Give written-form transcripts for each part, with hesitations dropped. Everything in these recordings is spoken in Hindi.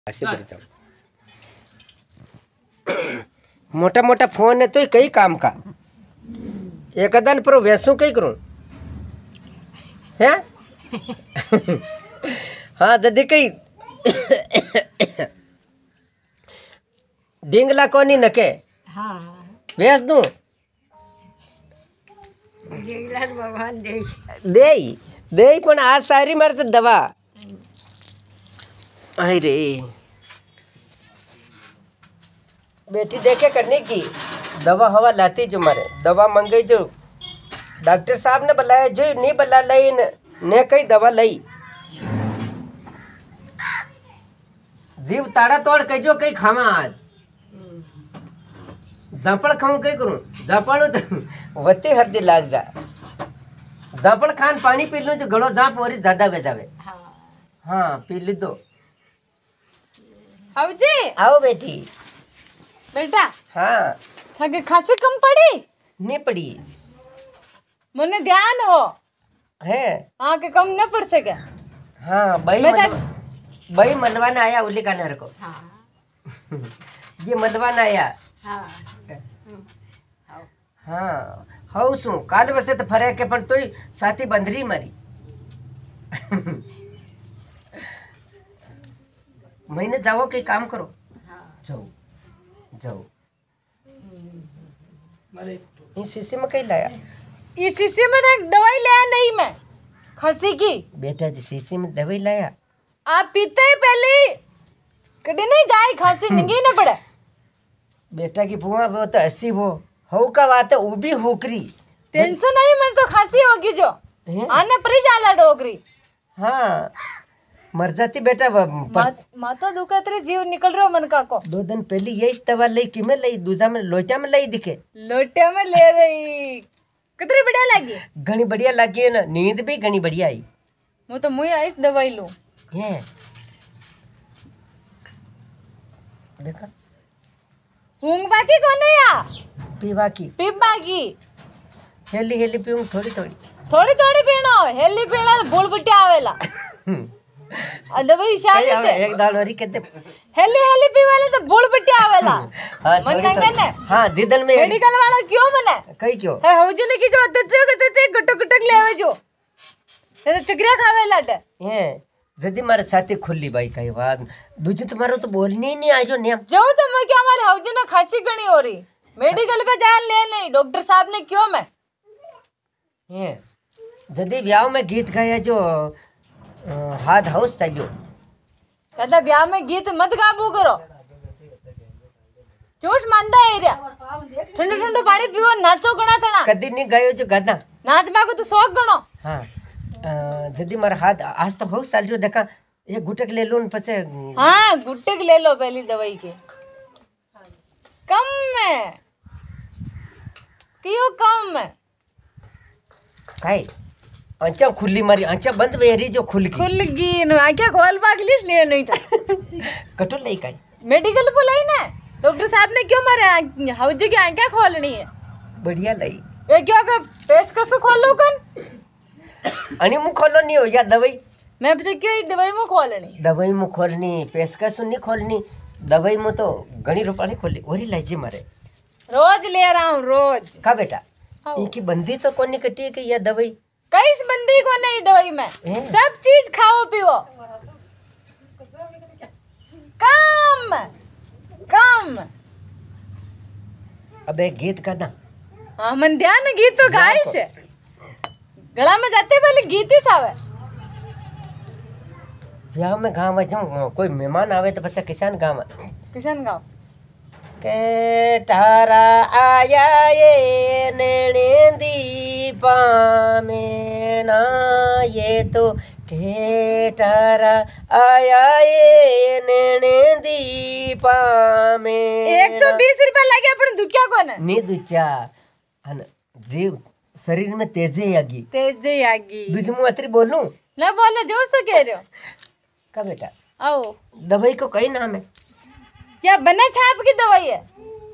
मोटा मोटा फोन है तो कई काम का एक दिन पर वैसू कई करूँ है हाँ जदी कई डिंगला कोनी नके हाँ वैस दूँ डिंगला भगवान दे दे दे पण आज सारी मार तो दवा आई रे बेटी देखे करने की दवा हवा लाती जो मारे दवा मंगाई जो डॉक्टर साहब ने बुलाया जो नहीं बुला लई ने कई दवा लई जीव ताड़ा तोड़ कई जो कई खावा आज जापड़ खाऊं कई करूं जापड़ तो वती हर दिन लाग जा जापड़ खान पानी पी लूं तो गड़ो जाप और ज्यादा बह जावे हाँ पी ली दो आओ जी आओ बेटी बेटा हाँ आगे खांसी कम पड़ी नहीं पड़ी मने ध्यान हो है आगे कम न पड़ सके हाँ भाई मनवाना आया उली का नर को हाँ ये मनवाना आया हाँ हाँ हाउ सु काल वसे तो फरे के पण तोय साथी बंदरी मारी महीने जाओ कई काम करो जाओ जाओ इस शीशे में कहीं लाया इस शीशे में दवाई लाया नहीं मैं खांसी की बेटा जी शीशे में दवाई लाया आप पीते ही पहले कभी नहीं जाए खांसी निंगी न पड़े बेटा की बुआ वो तो ऐसी वो हो का बात है वो भी होकरी टेंशन नहीं मन तो खांसी होगी जो आने पर ही जाला डोगरी हाँ मर जाती बेटा माता दुखा तेरे जीव निकल रहा मन का को 2 दिन पहले यही दवा लई कि में लई दूजा में लोचा में लई दिखे लोटे में ले रही कितनी बढ़िया लगी घनी बढ़िया लगी है ना नींद भी घनी बढ़िया आई मैं तो मुझे आइस दवाई लूं ये देखा ऊंग बाकी कौन है या पीवा की बाकी हेली हेली पीऊं थोड़ी थोड़ी थोड़ी थोड़ी पीनो हेली पीना बोल बुट्टी आवेला दवाई शादी से एक दाल और कहते हेली हेली पीवाले तो बोल बुट्टी आवेला हाँ मन कंगन हाँ जिदन में मेडिकल वाला क्यों मने कई क्यों है हौजी ने की जो ते गुटक गुटक लेवे जो ते चकरिया खावे लाटे ये जदी मारे साथी खुली भाई कई बात दूजी तुम्हारा तो बोलनी ही नहीं आयो ने जो तो मैं क्या हमारे हौजी ने खांसी गणी हो रही मेडिकल पे जान ले नहीं डॉक्टर साहब ने क्यों मैं ये जदी ब्याह में गीत गाया जो हाथ हाउस चलियो कहता ब्याह में गीत मत गाबू करो जोश मानदा है रे ठंडो ठंडो पानी पीओ नाचो गणा थना कदी नहीं गायो जो गादा नाच मागो तो शौक गणो हाँ जदी मारा हाथ आज तो हाउस चलियो देखा ये गुटक ले लो पछे हाँ गुट्टे ले लो पहली दवाई के कम में क्यों कम में काई आंचा खुली मारी आंचा बंद वेरी जो खुल गई न आंखें खोल बागली लिए नहीं था कटो लई काई मेडिकल बुलाई ना डॉक्टर साहब ने क्यों मारे हौजी की आंखें खोलनी है बढ़िया लई ये क्यों का पेश कसो खोलो कन अनि मु खोलो नहीं हो या दवाई मैं बस क्यों दवाई में खोलनी दवाई मु खोलनी पेशकश नहीं खोलनी दवाई मु तो घणी रुपया खोली ओरी लाजी मारे रोज ले रहा हूँ रोज का बेटा ये की बंदी तो कोनी कटी है कि या दवाई कई बंदी को नहीं दवाई में सब चीज खाओ पियो कम कम अबे गीत का ना हाँ मन ध्यान गीत तो गाय से गला में जाते पहले गीत ही सावे ब्याह में गाँव में जाऊँ कोई मेहमान आवे तो बच्चा किसान गाँव के तारा आया ये नैने दीपा में ना ये तो के तारा आया ये नैने दीपा में 120 रुपया लगे अपन दुखिया को ना नहीं दुचा हन जीव शरीर में तेजी आगी दूज मुँह अतरी बोलूं ना बोले जोर से कह रहे हो का बेटा आओ दवाई को कई नाम है क्या बने छाप की दवाई है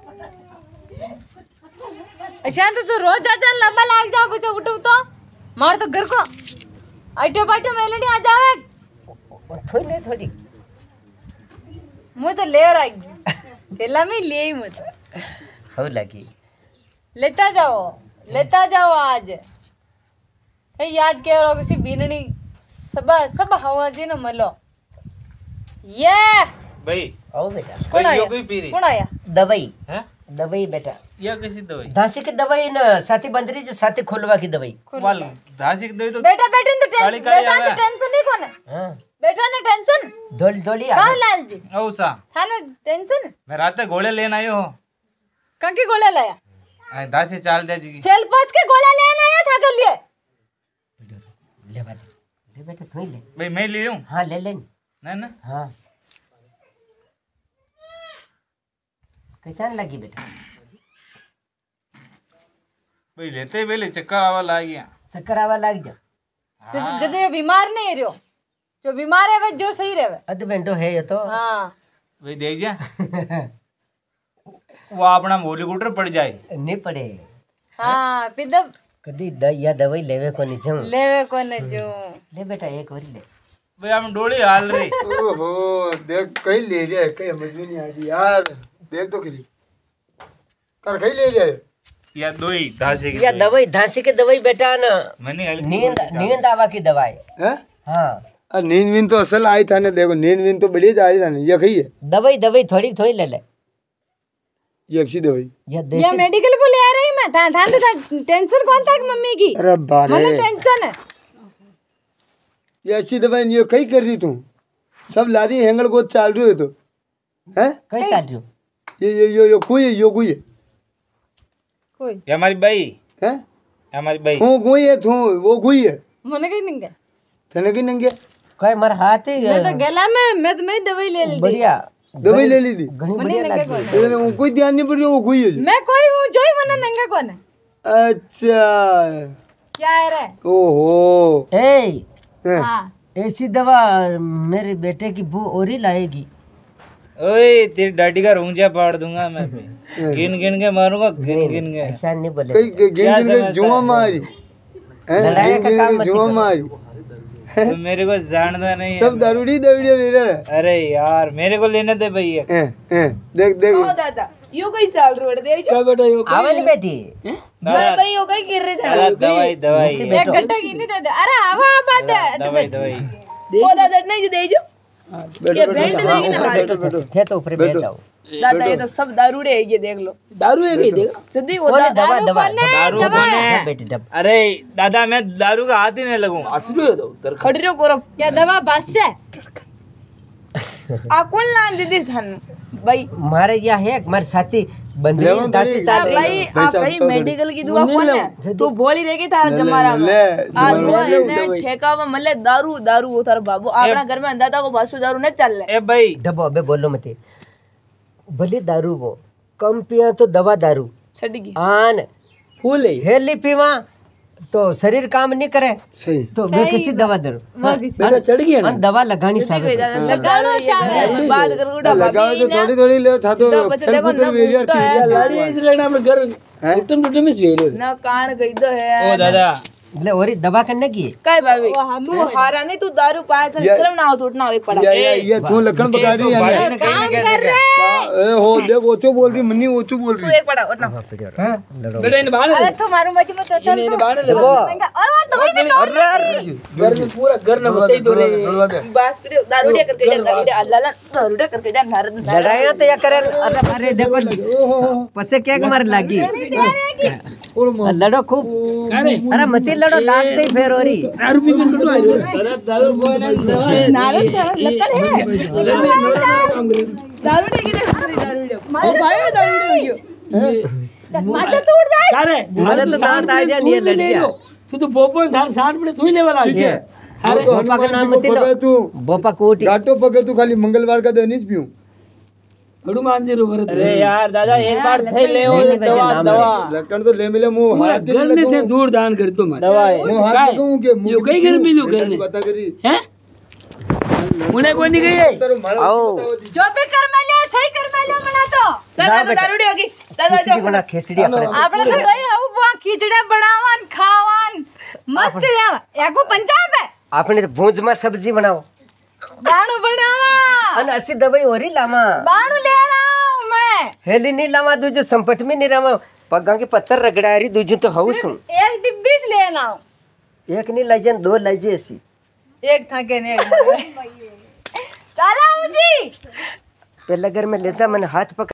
अच्छा तो रोज आजा लंबा लाग जाओ बच्चा उठो तो मार तो घर को आइटो बाइटो मेलनी आ जावे थोड़ी मुझे तो ले रहा थैला में ले ही मत हो लगी लेता जाओ आज हे याद के रो किसी बीननी सब हवा जी न मलो ये भाई आओ बेटा कौन भाई आया यो कोई पी रही कौन आया दवाई है दवाई बेटा या कैसी दवाई धांसी की दवाई न साथी बंदरी जो साथी खोलवा की दवाई वाल धासी की दवाई तो बेटा बेटे तो काली टेंशन काली बेटा आवे। तो टेंशन नहीं कोने हाँ बेटा ने टेंशन धोली धोली कहाँ लाल जी ओ सा था ना टेंशन मैं रात तक घोड़े लेने आयो हो कंकी गोला लाया धासी चाल दे जी चल पस के गोला लेना आया था कर लिए ले बेटा ले बेटा तू ही ले भाई मैं ले लूं हाँ ले ले ना ना हाँ कैसा लगी बेटा भाई लेते ही पहले चक्कर आवा ला गया चक्कर आवा लग जा जब ये बीमार नहीं रहो जो बीमार है वे जो सही रहे अदवेंटो है ये तो हाँ भाई देख जा वो अपना मोली गुटर पड़ जाए नहीं पड़े हाँ पिदब कदी या दवाई लेवे को नहीं जाऊं लेवे कोने जो ले बेटा एक बारी ले भाई हम डोली हाल रही ओहो देख कहीं ले जाए कहीं समझ में नहीं आ रही यार देख तो खरी कर कहीं ले जाए या दो ही धासी की या दवाई धांसी की दवाई बेटा ना मैंने नींद आवा की दवाई हैं हाँ अरे नींद वींद तो असल आई था ना देखो नींद वींद तो बढ़िया जा रही था ना ये खई है दवाई थोड़ी थोड़ी ले ले ये अच्छी दवाई या या देसी मेडिकल को ले आ रही मैं था तो टेंशन कौन था मम्मी की अरे बारे मने टेंशन है ये अच्छी दवाई ये कहीं कर रही तू सब ला रही हैंगड़ को चाल रही है तो हैं कहीं काट रही हूँ ये कोई है यो कोई है कोई ये हमारी बाई हैं हमारी बाई थू कोई है थू वो कोई है मने कहीं नहीं गया थने की नंगे कहीं मर हाथ ही मैं तो गला में मैं दवाई ले ली बढ़िया दवाई ले ली थी घनी मने बढ़िया नंगे लगी कौन है वो कोई ध्यान नहीं पड़ रही वो कोई है जी। मैं कोई हूँ जो ही मने नंगा कौन है अच्छा क्या है रे ओहो ए हैं। हाँ ऐसी दवा मेरे बेटे की बू और ही लाएगी ओए तेरी डाटी का रूंजा पाड़ दूंगा मैं गिन गिन के मारूंगा गिन गिन के ऐसा नहीं बोले कई गिन गिन के जुआ मारी हैं लड़ाई का गिन काम गिन मत के जुआ करो। मारी तो मेरे को जानता नहीं है सब दारूड़ी दारूड़ी मेरा है अरे यार मेरे को लेने दे भैया हैं देख देख दादा यो कई चाल रोड दे क्या बेटा यो आवाज बेटी भाई यो कई गिर रहे थे दादा दवाई दवाई नीचे एक बैठो घंटा की नहीं दादा अरे हवा बात है दवाई दवाई ओ दादा नहीं जो दे जो ये ब्रांड देगी ना हमारे बैठो थे तो ऊपर बैठ जाओ दादा ये तो सब दारूड़े है ये देख लो दारू है कहीं देगा सिद्धि वो बोले दवा दवा दारू कौन है बेटी दब अरे दादा मैं दारू का हाथ ही नहीं लगूं असली है तो कर खड़ियो कोरब या दवा बस से आकुल ना दीदी थन भाई मारे या है हमारे साथी बंदरी लेवन दासी तेरी- साल भाई आप कहीं मेडिकल की दुआ कौन है तू बोल ही रही था जमारा में ले आ दुआ ने ठेका में मल्ले दारू दारू वो तार बाबू अपना घर में अंदाता को बासु दारू ने चल ले ए भाई डबो अबे बोलो मत भले दारू वो कम पिया तो दवा दारू छड़ी आन फूल है हेली पीवा तो शरीर काम नहीं करे सही तो वे किसी दवा दरो बेटा चढ़ गया ना दवा लगानी साबित लगाना चाहे बात कर उठा लगाओ तो थोड़ी थोड़ी ले था तो बच्चे देखो ना वेरियर घूमता है लाड़ी इस लेना अपने घर टुटम टुटम में सवेरे ना कान गई तो है ओ दादा ले और दवा करने की काय भाभी तू हारा नहीं तू दारू पाया था शर्म ना हो तो उठना हो एक पड़ा ये तू लखन पका रही है भाई ने कहीं ना कैसे क्या ए हो देख ओचो बोल रही मन्नी ओचो बोल तू रही एक पड़ा उठना बेटा इन बाहर अरे तुम्हारे मत मत चल इन बाहर ले और वो दवाई ने घर में पूरा घर ना सही तो रे बोलवा दे बस करे दारूड़िया करके जा दारूड़िया अल्लाह दारूड़िया करके जा नर लड़ाया तो या करे अरे अरे देखो पसे क्या मार लगी और मां लड़ो खूब अरे मत लड़ो लाग गई फिर और ही दारू पी कर कटो आयो दारू बोल नारे लकड़ है दारूड़िया की दारूड़िया ओ भाई दारूड़िया हो गयो माथा टूट जाए अरे अरे तो दांत आ जा नहीं लड़िया तू तो पोपो धार साठ पड़े तू ही ले वाला ठीक है अरे बोपा का नाम मत लो पका तू बोपा कोटी घाटो पके तू खाली मंगलवार का दिन पीऊं हनुमान जी रो भरत अरे यार दादा एक बार थे ले ओ नहीं, नहीं, दवा नाम दवा लखन तो ले मिले मुंह पूरा हाथ दे घर ने थे दूर दान कर तो मैं दवाई मुंह हाथ काय? लगाऊं के यो कई घर में लू घर ने बता करी हैं मुने कोई नहीं गई तेरे मारा आओ जो भी कर मैं लिया सही कर मैं लिया मना तो दादा दारूड़िया होगी दादा खिचड़ी बना खिचड़ी अपने આપણે તો દહીં આવું બા ખીચડા બનાવવાન ખાવાન મસ્ત દેવા એકો પંજાબ હે आपने भूंज में सब्जी बनाओ बाणू बनावा अन ऐसी दवाई हो रही लामा बाणू ले रहा हूँ मैं। हेली नहीं लामा दूजो संपट में नहीं रहा पग्गा के पत्थर रगड़ा रही दूजो तो हाउस हूँ एक डिब्बी से लेना हूँ। एक नहीं लाइजन 2 लाइजे ऐसी एक था के नहीं चला मुझे पहले घर में लेता मैंने हाथ पकड़